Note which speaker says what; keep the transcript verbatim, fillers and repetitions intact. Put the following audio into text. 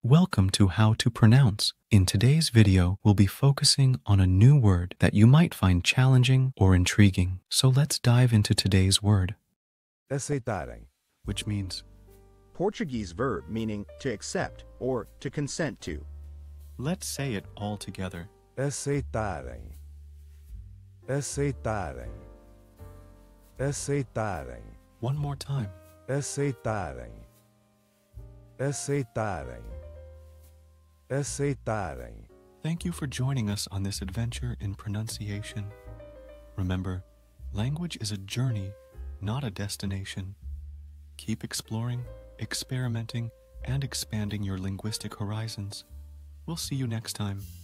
Speaker 1: Welcome to How to Pronounce. In today's video, we'll be focusing on a new word that you might find challenging or intriguing. So let's dive into today's word,
Speaker 2: Aceitarem.
Speaker 1: which means
Speaker 3: Portuguese verb meaning to accept or to consent to.
Speaker 1: let's say it all together.
Speaker 2: Aceitarem. Aceitarem. Aceitarem.
Speaker 1: One more time.
Speaker 2: Aceitarem. Aceitarem. Aceitarem.
Speaker 1: Thank you for joining us on this adventure in pronunciation. Remember, language is a journey, not a destination. Keep exploring, experimenting, and expanding your linguistic horizons. We'll see you next time.